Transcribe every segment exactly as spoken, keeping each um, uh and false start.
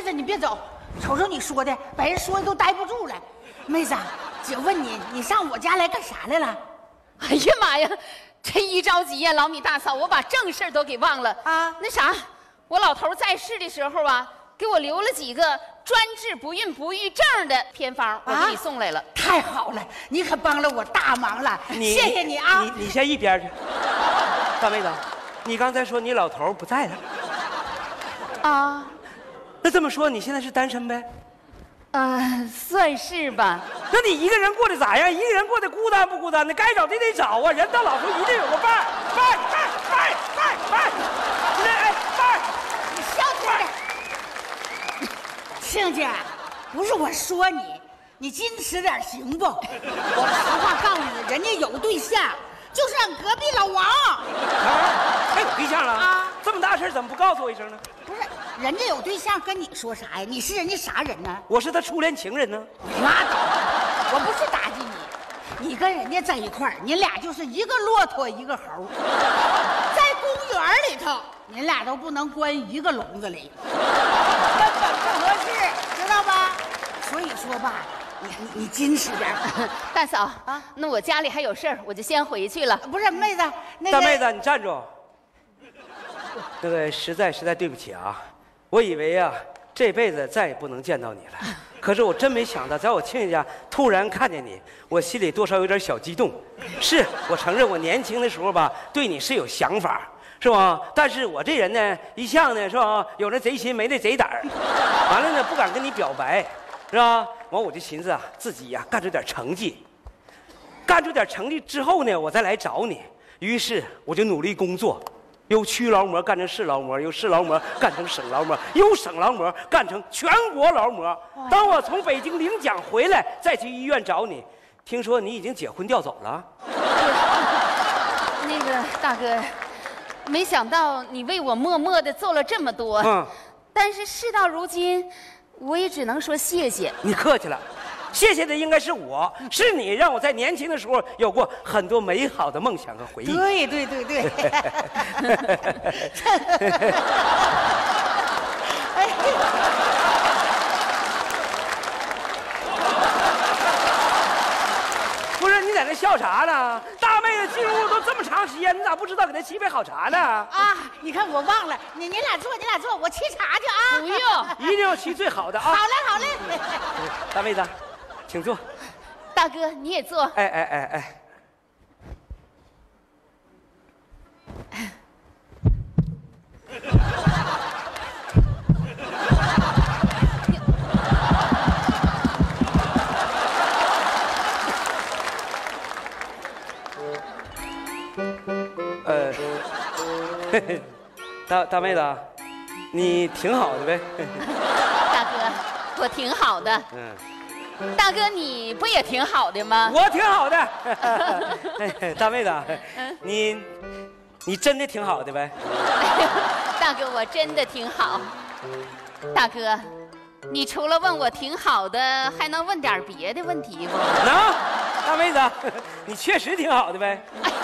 子，你别走，瞅瞅你说的，把人说的都待不住了。妹子，姐问你，你上我家来干啥来了？ 哎呀妈呀，这一着急呀，老米大嫂，我把正事都给忘了啊。那啥，我老头在世的时候啊，给我留了几个专治不孕不育症的偏方，我给你送来了。啊、 太好了，你可帮了我大忙了，谢谢你啊！ 你你先一边去，大妹子，你刚才说你老头不在了啊？ 那这么说，你现在是单身呗？ 啊，算是吧。 那你一个人过得咋样？一个人过得孤单不孤单的？该找的得找啊！人到老头一定有个伴儿，伴儿伴儿伴儿伴儿伴儿，哎伴儿， 你消停点。亲家，不是我说你，你矜持点行不？我实话告诉你，人家有对象，就是俺隔壁老王。 啊，还有对象了啊？这么大事怎么不告诉我一声呢？ 不是，人家有对象跟你说啥呀？你是人家啥人呢？ 我是他初恋情人呢。 拉倒！我不是打击你，你跟人家在一块儿，你俩就是一个骆驼一个猴，在公园里头，你俩都不能关一个笼子里，根本不合适，知道吧？所以说吧，你你你矜持点。 大嫂啊，那我家里还有事儿，我就先回去了。 不是妹子，那个大妹子，你站住！那个实在实在对不起啊，我以为啊这辈子再也不能见到你了，可是我真没想到，在我亲家突然看见你，我心里多少有点小激动。是我承认，我年轻的时候吧，对你是有想法，是吧？但是我这人呢，一向呢是吧，有那贼心没那贼胆儿，完了呢不敢跟你表白，是吧？完我就寻思啊，自己呀、啊、干出点成绩，干出点成绩之后呢，我再来找你。于是我就努力工作。由区劳模干成市劳模，由市劳模干成省劳模，由省劳模干成全国劳模。当我从北京领奖回来，再去医院找你，听说你已经结婚调走了。 那个大哥，没想到你为我默默的做了这么多，嗯，但是事到如今，我也只能说谢谢。 你客气了。谢谢的应该是我，是你让我在年轻的时候有过很多美好的梦想和回忆。 对对对对。 不是你在那笑啥呢？大妹子进屋都这么长时间，你咋不知道给她沏杯好茶呢？ 啊，你看我忘了，你你俩坐，你俩坐，我沏茶去啊。 不用， 一定要沏最好的啊。 好嘞好嘞。 大妹子。请坐， 大哥你也坐。 哎哎哎哎，呃，嘿嘿，大大妹子，你挺好的呗。 大哥，我挺好的。嗯。大哥，你不也挺好的吗？ 我挺好的。大妹子，你你真的挺好的呗？ 大哥，我真的挺好。大哥，你除了问我挺好的，还能问点别的问题不？ 能。大妹子，你确实挺好的呗？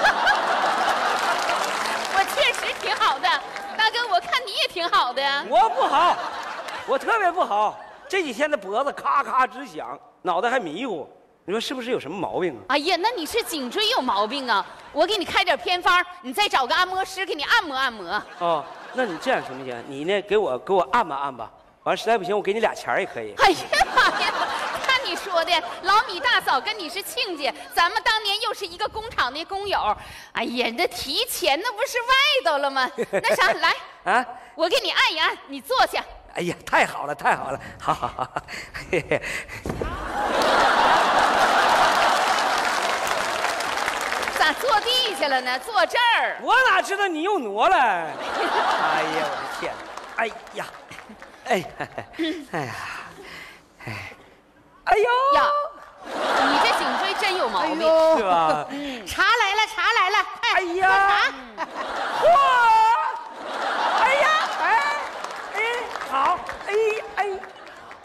我确实挺好的。大哥，我看你也挺好的。 我不好，我特别不好。这几天的脖子咔咔直响，脑袋还迷糊，你说是不是有什么毛病啊？ 哎呀，那你是颈椎有毛病啊！我给你开点偏方，你再找个按摩师给你按摩按摩。 哦，那你这样行不行？你呢，给我给我按吧按吧，完实在不行，我给你俩钱也可以。 哎呀妈呀！看你说的，老米大嫂跟你是亲家，咱们当年又是一个工厂的工友。哎呀，那提钱那不是外头了吗？那啥，来啊，我给你按一按，你坐下。 哎呀，太好了，太好了，好好好，嘿嘿。 咋坐地下了呢？坐这儿。 我哪知道你又挪了？哎呀，我的天！哎呀，哎，哎呀，哎，哎呦呀，你这颈椎真有毛病， 是吧？ 茶来了，茶来了。 哎呀，嚯！哎呀，哎。好，哎哎，哦，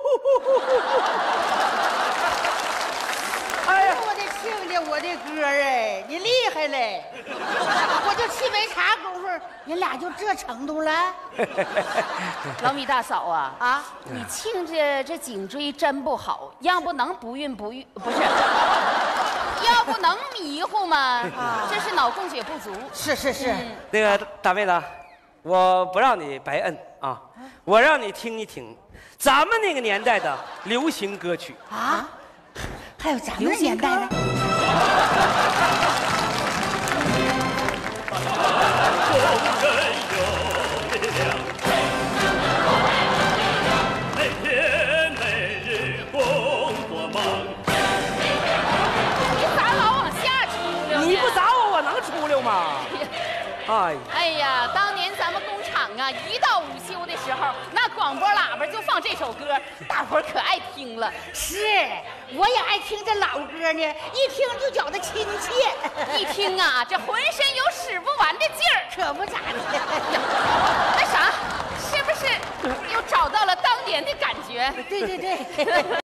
哎呀，我的亲家，我的哥儿哎，你厉害嘞！我就沏杯茶功夫， 儿，你俩就这程度了？ 老米大嫂啊啊， 你亲家这颈椎真不好，要不能不孕不育，不是，要不能迷糊吗？啊，这是脑供血不足。 是是是， 嗯、 那个大妹子，我不让你白摁啊，我让你听一听咱们那个年代的流行歌曲啊，还有咱们那年代的。 你不砸我，我能出溜吗？ 哎哎呀，当年咱们工厂啊，一到午休的时候，那广播喇叭就放这首歌，大伙儿可爱听了。 是，我也爱听这老歌呢，一听就觉得亲切， 一听啊，这浑身有使不完的劲儿， 可不咋的。 那啥，是不是又找到了当年的感觉？ 对对对。